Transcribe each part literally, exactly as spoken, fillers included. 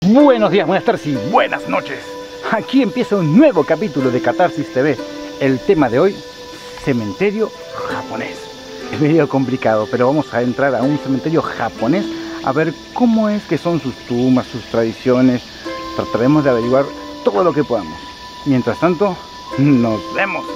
Buenos días, buenas tardes y buenas noches. Aquí empieza un nuevo capítulo de Catarsis T V. El tema de hoy, cementerio japonés. Es medio complicado, pero vamos a entrar a un cementerio japonés a ver cómo es que son sus tumbas, sus tradiciones. Trataremos de averiguar todo lo que podamos. Mientras tanto, nos vemos.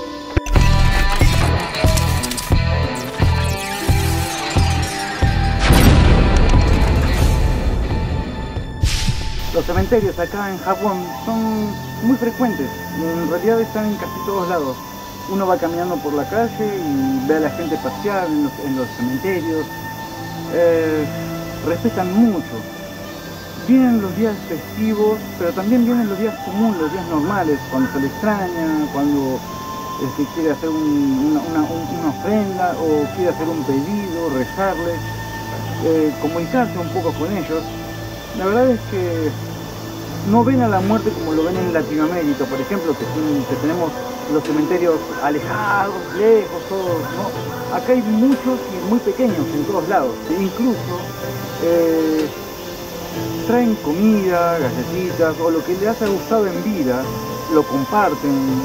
Los cementerios acá en Japón son muy frecuentes, en realidad están en casi todos lados. Uno va caminando por la calle y ve a la gente pasear en los, en los cementerios, eh, respetan mucho. Vienen los días festivos, pero también vienen los días comunes, los días normales, cuando se le extraña, cuando este, quiere hacer un, una, una, una ofrenda o quiere hacer un pedido, rezarles, eh, comunicarse un poco con ellos. La verdad es que no ven a la muerte como lo ven en Latinoamérica, por ejemplo, que, que tenemos los cementerios alejados, lejos, todos, ¿no? Acá hay muchos y muy pequeños en todos lados. E incluso eh, traen comida, galletitas o lo que les haya gustado en vida, lo comparten,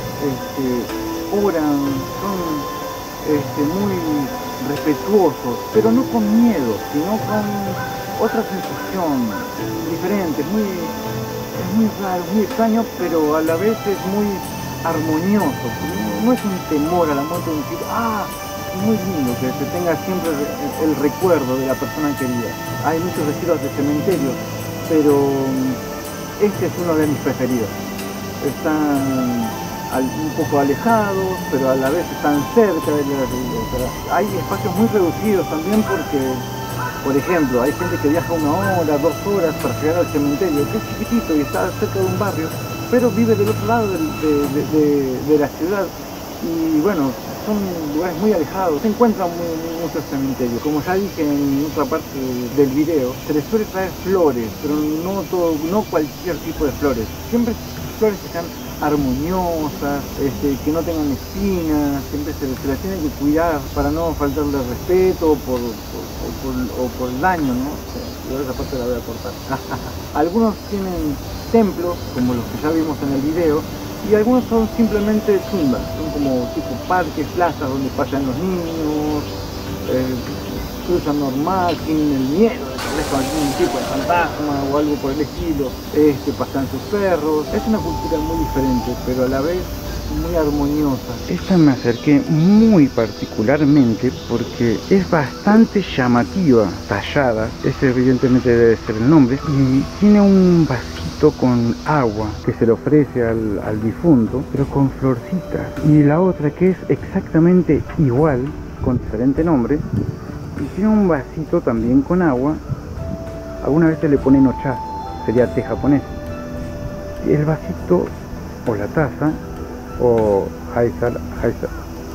este, oran, son este, muy respetuosos, pero no con miedo, sino con otra sensación diferente, muy, es muy raro, muy extraño, pero a la vez es muy armonioso. No, no es un temor a la muerte, un tipo, ah, es muy lindo que se tenga siempre el, el recuerdo de la persona querida. Hay muchos estilos de cementerios, pero este es uno de mis preferidos. Están un poco alejados, pero a la vez están cerca de la, hay espacios muy reducidos también porque, por ejemplo, hay gente que viaja una hora, dos horas para llegar al cementerio, que es chiquitito y está cerca de un barrio, pero vive del otro lado de, de, de, de la ciudad. Y bueno, son lugares muy alejados, se encuentran muy, muchos cementerios. Como ya dije en otra parte del video, se les suele traer flores, pero no, todo, no cualquier tipo de flores. Siempre flores que sean armoniosas, este, que no tengan espinas, siempre se, se las tiene que cuidar para no faltarle respeto o por, por, por, o por el daño, ¿no? Yo esa parte la voy a cortar. Algunos tienen templos, como los que ya vimos en el video, y algunos son simplemente tumbas, son como tipo parques, plazas donde pasan los niños, eh, cruzan normal, sin el miedo de tal vez con algún tipo de fantasma o algo por el estilo, este, pasan sus perros. Es una cultura muy diferente, pero a la vez muy armoniosa. Esta me acerqué muy particularmente porque es bastante llamativa, tallada, ese evidentemente debe ser el nombre, y tiene un vasito con agua que se le ofrece al, al difunto, pero con florcitas, y la otra que es exactamente igual, con diferente nombre, y tiene un vasito también con agua. Alguna vez se le pone ocha, sería té japonés. Y el vasito o la taza o haisara, haisara,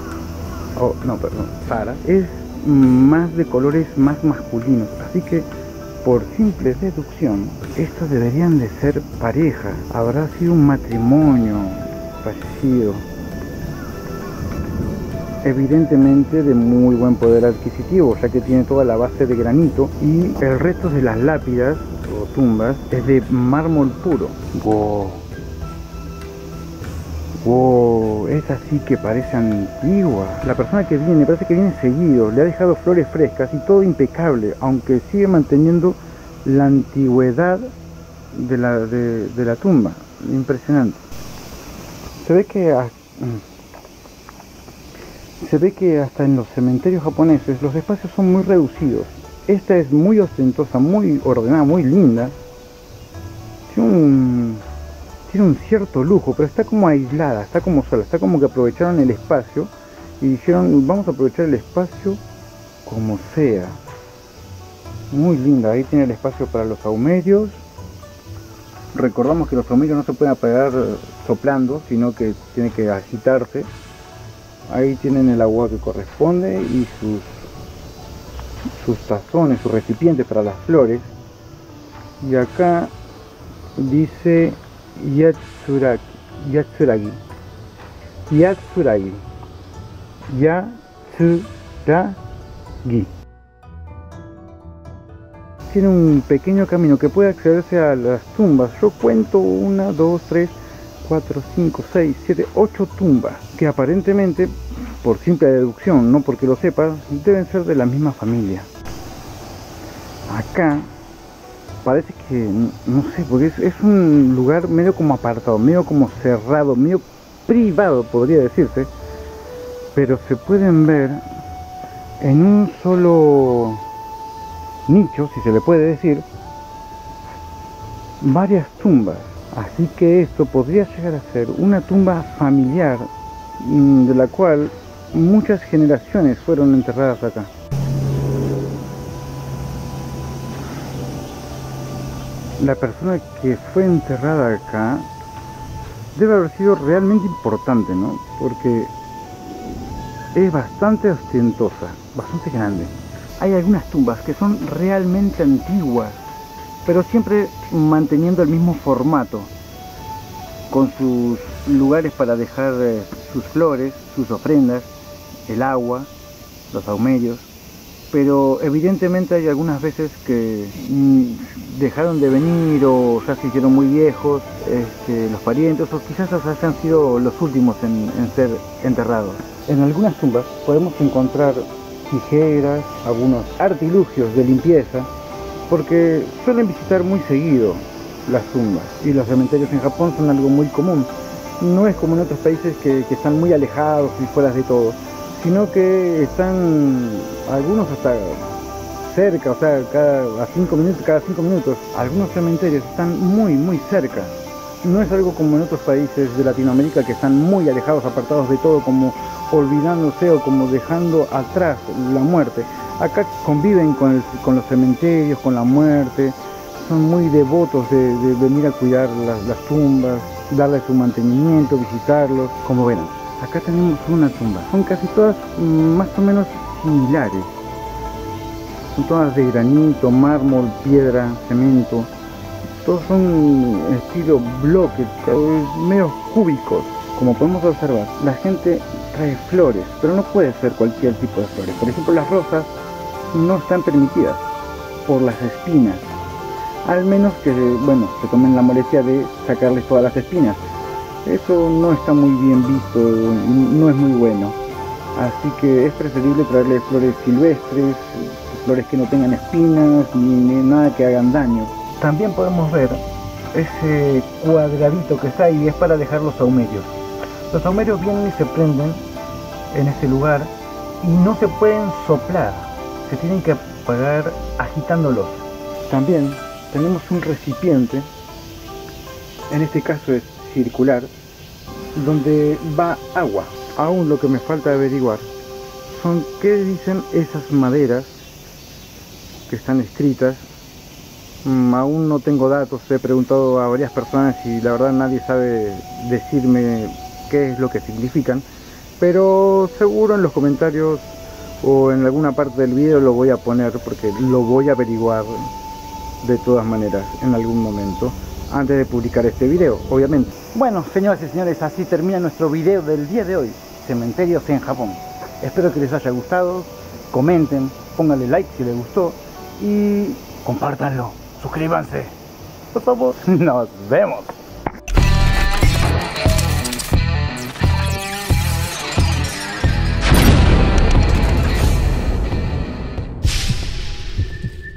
o no, perdón, sara, es más de colores más masculinos, así que por simple deducción estos deberían de ser pareja. Habrá sido un matrimonio fallecido, evidentemente de muy buen poder adquisitivo, ya que tiene toda la base de granito y el resto de las lápidas o tumbas es de mármol puro. Wow. Wow, es así que parece antigua. La persona que viene, parece que viene seguido, le ha dejado flores frescas y todo impecable, aunque sigue manteniendo la antigüedad de la, de, de la tumba. Impresionante. Se ve que se ve que hasta en los cementerios japoneses los espacios son muy reducidos. Esta es muy ostentosa, muy ordenada, muy linda. Tiene un, tiene un cierto lujo, pero está como aislada, está como sola, está como que aprovecharon el espacio y dijeron, vamos a aprovechar el espacio como sea. Muy linda, ahí tiene el espacio para los saumerios. Recordamos que los saumerios no se pueden apagar soplando, sino que tiene que agitarse. Ahí tienen el agua que corresponde y sus, sus tazones, sus recipientes para las flores. Y acá dice Yatsuragi, Yatsuragi, Yatsuragi, Yatsuragi. tiene un pequeño camino que puede accederse a las tumbas. Yo cuento una, dos, tres, cuatro, cinco, seis, siete, ocho tumbas que aparentemente, por simple deducción, no porque lo sepas, deben ser de la misma familia. Acá parece que, no sé, porque es, es un lugar medio como apartado, medio como cerrado, medio privado podría decirse, pero se pueden ver en un solo nicho, si se le puede decir, varias tumbas. Así que esto podría llegar a ser una tumba familiar de la cual muchas generaciones fueron enterradas acá. La persona que fue enterrada acá debe haber sido realmente importante, ¿no? Porque es bastante ostentosa, bastante grande. Hay algunas tumbas que son realmente antiguas, pero siempre manteniendo el mismo formato, con sus lugares para dejar eh, sus flores, sus ofrendas, el agua, los saumerios. Pero evidentemente hay algunas veces que mmm, dejaron de venir o ya se hicieron muy viejos este, los parientes, o quizás hayan sido los últimos en, en ser enterrados. En algunas tumbas podemos encontrar tijeras, algunos artilugios de limpieza, porque suelen visitar muy seguido las tumbas, y los cementerios en Japón son algo muy común. No es como en otros países que, que están muy alejados y fuera de todo, sino que están algunos hasta cerca, o sea, cada a cinco minutos, cada cinco minutos. Algunos cementerios están muy, muy cerca. No es algo como en otros países de Latinoamérica que están muy alejados, apartados de todo, como olvidándose o como dejando atrás la muerte. Acá conviven con, el, con los cementerios, con la muerte, son muy devotos de, de venir a cuidar las, las tumbas, darles su mantenimiento, visitarlos. Como ven, acá tenemos una tumba, son casi todas más o menos similares. Son todas de granito, mármol, piedra, cemento. Todos son estilo bloques, medio cúbicos. Como podemos observar, la gente trae flores, pero no puede ser cualquier tipo de flores. Por ejemplo, las rosas no están permitidas por las espinas, al menos que, bueno, se tomen la molestia de sacarles todas las espinas. Eso no está muy bien visto, no es muy bueno. Así que es preferible traerle flores silvestres, flores que no tengan espinas ni nada que hagan daño. También podemos ver ese cuadradito que está ahí, es para dejar los saumerios. Los saumerios vienen y se prenden en ese lugar y no se pueden soplar, se tienen que apagar agitándolos. También tenemos un recipiente, en este caso es circular, donde va agua. Aún lo que me falta averiguar son qué dicen esas maderas que están escritas. Mm, aún no tengo datos, he preguntado a varias personas y la verdad nadie sabe decirme qué es lo que significan, pero seguro en los comentarios o en alguna parte del video lo voy a poner, porque lo voy a averiguar de todas maneras en algún momento antes de publicar este video, obviamente. Bueno, señoras y señores, así termina nuestro video del día de hoy, cementerios en Japón. Espero que les haya gustado, comenten, pónganle like si les gustó y compártanlo, suscríbanse, por favor. Nos vemos.